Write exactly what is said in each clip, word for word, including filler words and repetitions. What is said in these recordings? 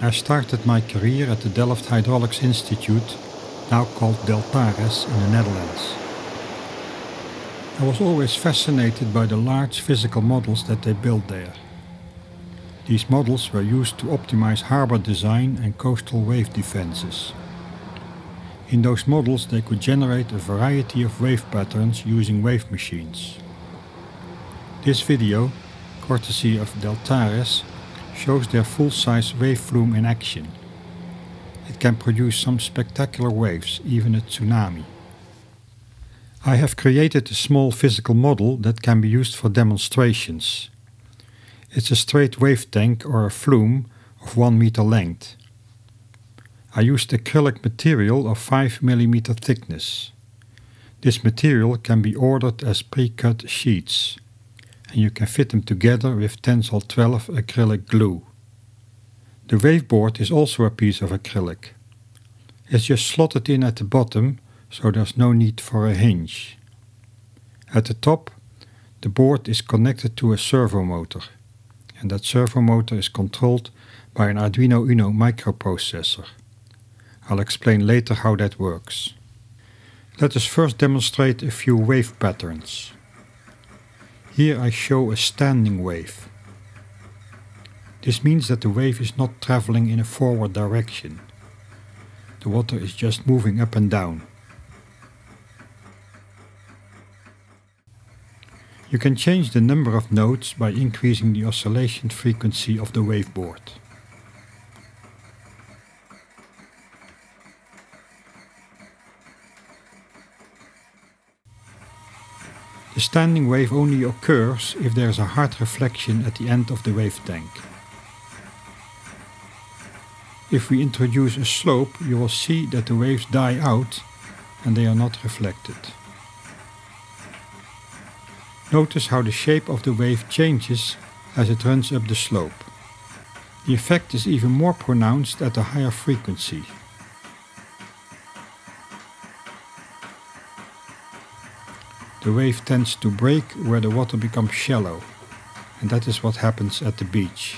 I started my career at the Delft Hydraulics Institute, now called Deltares, in the Netherlands. I was always fascinated by the large physical models that they built there. These models were used to optimize harbor design and coastal wave defenses. In those models they could generate a variety of wave patterns using wave machines. This video, courtesy of Deltares, shows their full-size wave flume in action. It can produce some spectacular waves, even a tsunami. I have created a small physical model that can be used for demonstrations. It's a straight wave tank or a flume of one meter length. I used acrylic material of five millimeter thickness. This material can be ordered as pre-cut sheets, and you can fit them together with Tensol twelve acrylic glue. The waveboard is also a piece of acrylic. It's just slotted in at the bottom, so there's no need for a hinge. At the top, the board is connected to a servo motor, and that servo motor is controlled by an Arduino Uno microprocessor. I'll explain later how that works. Let us first demonstrate a few wave patterns. Here I show a standing wave. This means that the wave is not traveling in a forward direction. The water is just moving up and down. You can change the number of nodes by increasing the oscillation frequency of the waveboard. The standing wave only occurs if there is a hard reflection at the end of the wave tank. If we introduce a slope, you will see that the waves die out and they are not reflected. Notice how the shape of the wave changes as it runs up the slope. The effect is even more pronounced at a higher frequency. The wave tends to break where the water becomes shallow, and that is what happens at the beach.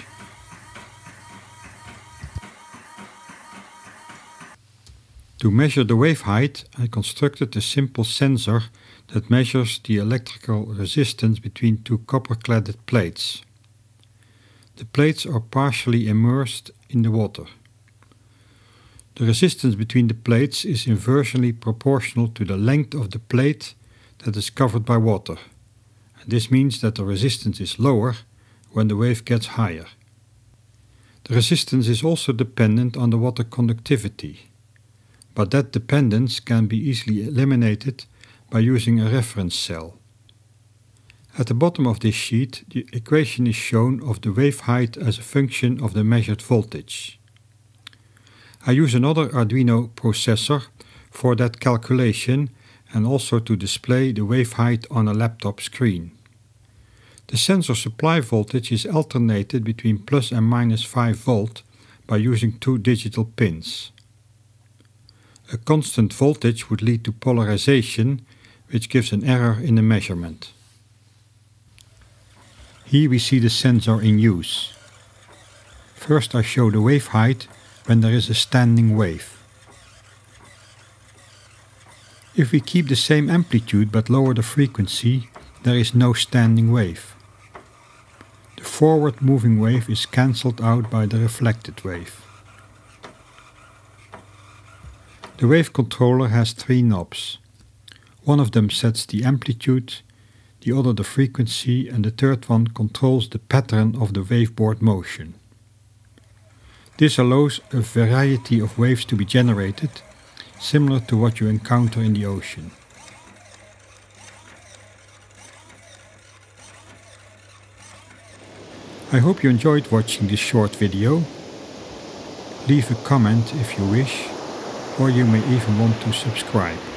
To measure the wave height, I constructed a simple sensor that measures the electrical resistance between two copper-cladded plates. The plates are partially immersed in the water. The resistance between the plates is inversely proportional to the length of the plate that is covered by water, and this means that the resistance is lower when the wave gets higher. The resistance is also dependent on the water conductivity, but that dependence can be easily eliminated by using a reference cell. At the bottom of this sheet, the equation is shown of the wave height as a function of the measured voltage. I use another Arduino processor for that calculation and also to display the wave height on a laptop screen. The sensor supply voltage is alternated between plus and minus five volt by using two digital pins. A constant voltage would lead to polarization, which gives an error in the measurement. Here we see the sensor in use. First I show the wave height when there is a standing wave. If we keep the same amplitude but lower the frequency, there is no standing wave. The forward moving wave is cancelled out by the reflected wave. The wave controller has three knobs. One of them sets the amplitude, the other the frequency, and the third one controls the pattern of the waveboard motion. This allows a variety of waves to be generated, similar to what you encounter in the ocean. I hope you enjoyed watching this short video. Leave a comment if you wish, or you may even want to subscribe.